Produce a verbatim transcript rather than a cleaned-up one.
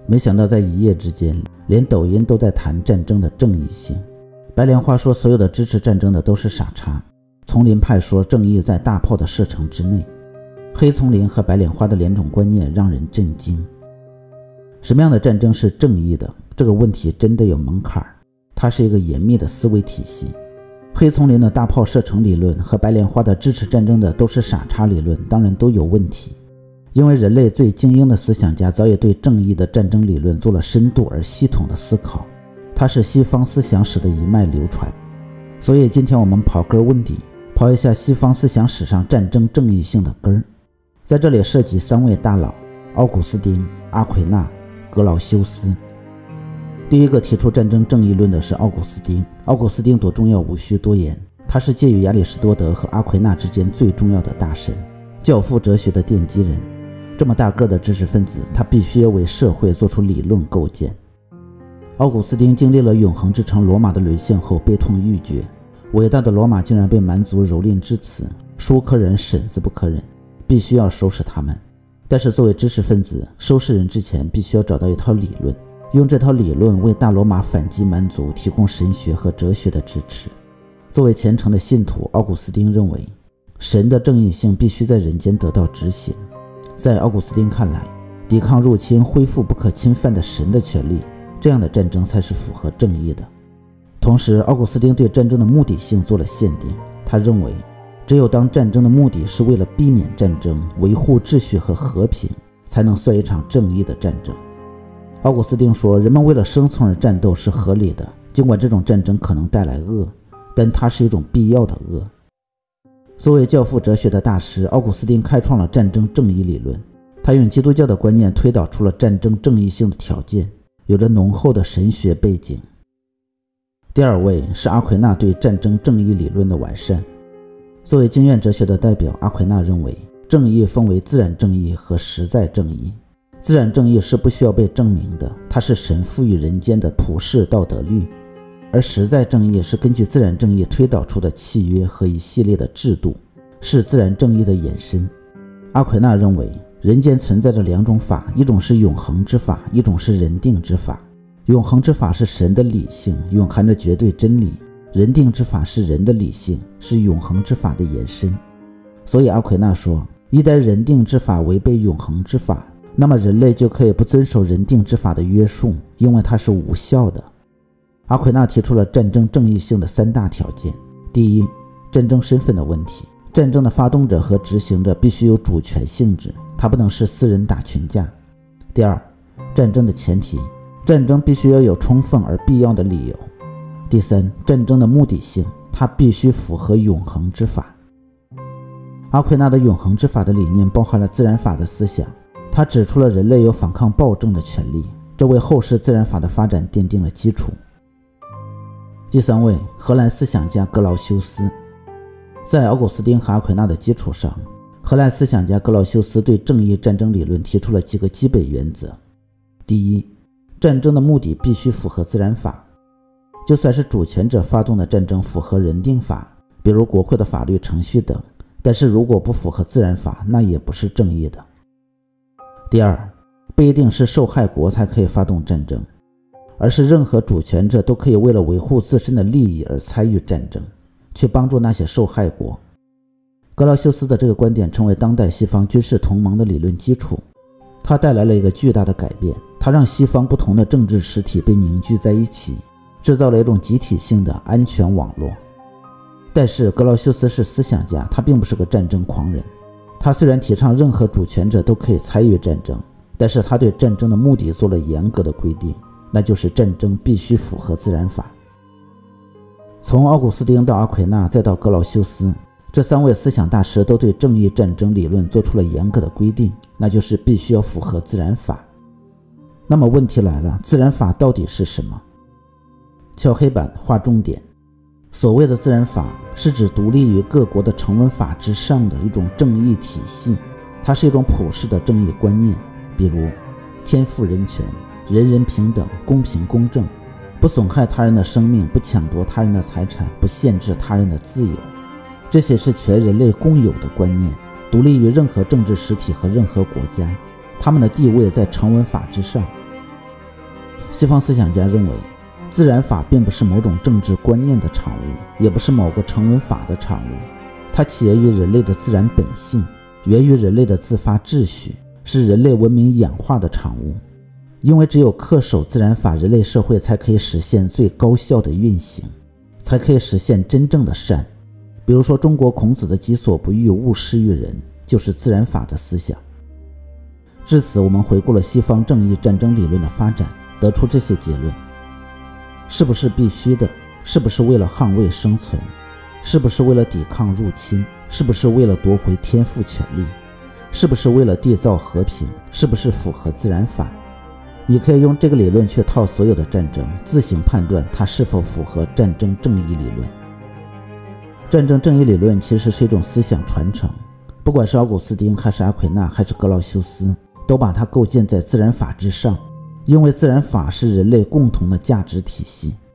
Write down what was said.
没想到在一夜之间，连抖音都在谈战争的正义性。白莲花说所有的支持战争的都是傻叉，丛林派说正义在大炮的射程之内。黑丛林和白莲花的两种观念让人震惊。什么样的战争是正义的？这个问题真的有门槛，它是一个严密的思维体系。黑丛林的大炮射程理论和白莲花的支持战争的都是傻叉理论当然都有问题，因为人类最精英的思想家早已对正义的战争理论做了深度而系统的思考，它是西方思想史的一脉流传。所以今天我们刨根问底，刨一下西方思想史上战争正义性的根儿。在这里涉及三位大佬：奥古斯丁、阿奎那、格劳修斯。第一个提出战争正义论的是奥古斯丁。奥古斯丁多重要无需多言，他是介于亚里士多德和阿奎那之间最重要的大神，教父哲学的奠基人。这么大个的知识分子，他必须要为社会做出理论构建。奥古斯丁经历了永恒之城罗马的沦陷后悲痛欲绝，伟大的罗马竟然被蛮族蹂躏至此，书可忍，审子不可忍，必须要收拾他们。但是作为知识分子，收拾人之前必须要找到一套理论，用这套理论为大罗马反击蛮族提供神学和哲学的支持。作为虔诚的信徒，奥古斯丁认为神的正义性必须在人间得到执行。在奥古斯丁看来，抵抗入侵，恢复不可侵犯的神的权利，这样的战争才是符合正义的。同时，奥古斯丁对战争的目的性做了限定，他认为只有当战争的目的是为了避免战争，维护秩序和和平，才能算一场正义的战争。奥古斯丁说，人们为了生存而战斗是合理的，尽管这种战争可能带来恶，但它是一种必要的恶。作为教父哲学的大师，奥古斯丁开创了战争正义理论，他用基督教的观念推导出了战争正义性的条件，有着浓厚的神学背景。第二位是阿奎那对战争正义理论的完善。作为经验哲学的代表，阿奎那认为正义分为自然正义和实在正义。自然正义是不需要被证明的，它是神赋予人间的普世道德律，而实在正义是根据自然正义推导出的契约和一系列的制度，是自然正义的延伸。阿奎那认为人间存在着两种法，一种是永恒之法，一种是人定之法。永恒之法是神的理性，蕴含着绝对真理；人定之法是人的理性，是永恒之法的延伸。所以阿奎那说，一旦人定之法违背永恒之法，那么人类就可以不遵守人定之法的约束，因为它是无效的。阿奎那提出了战争正义性的三大条件：第一，战争身份的问题，战争的发动者和执行者必须有主权性质，它不能是私人打群架。第二，战争的前提，战争必须要有充分而必要的理由。第三，战争的目的性，它必须符合永恒之法。阿奎那的永恒之法的理念包含了自然法的思想，他指出了人类有反抗暴政的权利，这为后世自然法的发展奠定了基础。第三位，荷兰思想家格劳修斯。在奥古斯丁和阿奎那的基础上，荷兰思想家格劳修斯对正义战争理论提出了几个基本原则。第一，战争的目的必须符合自然法，就算是主权者发动的战争符合人定法，比如国会的法律程序等，但是如果不符合自然法，那也不是正义的。第二，不一定是受害国才可以发动战争，而是任何主权者都可以为了维护自身的利益而参与战争，去帮助那些受害国。格劳修斯的这个观点成为当代西方军事同盟的理论基础，它带来了一个巨大的改变，它让西方不同的政治实体被凝聚在一起，制造了一种集体性的安全网络。但是格劳修斯是思想家，他并不是个战争狂人。他虽然提倡任何主权者都可以参与战争，但是他对战争的目的做了严格的规定，那就是战争必须符合自然法。从奥古斯丁到阿奎那再到格劳修斯，这三位思想大师都对正义战争理论做出了严格的规定，那就是必须要符合自然法。那么问题来了，自然法到底是什么？敲黑板划重点。所谓的自然法是指独立于各国的成文法之上的一种正义体系，它是一种普世的正义观念，比如天赋人权、人人平等、公平公正，不损害他人的生命，不抢夺他人的财产，不限制他人的自由。这些是全人类共有的观念，独立于任何政治实体和任何国家，他们的地位在成文法之上。 西方思想家认为，自然法并不是某种政治观念的产物，也不是某个成文法的产物，它起源于人类的自然本性，源于人类的自发秩序，是人类文明演化的产物。因为只有恪守自然法，人类社会才可以实现最高效的运行，才可以实现真正的善。比如说，中国孔子的己所不欲，勿施于人，就是自然法的思想。至此，我们回顾了西方正义战争理论的发展，得出这些结论：是不是必须的？是不是为了捍卫生存？是不是为了抵抗入侵？是不是为了夺回天赋权利？是不是为了缔造和平？是不是符合自然法？你可以用这个理论去套所有的战争，自行判断它是否符合战争正义理论。战争正义理论其实是一种思想传承，不管是奥古斯丁还是阿奎那还是格劳修斯，都把它构建在自然法之上，因为自然法是人类共同的价值体系。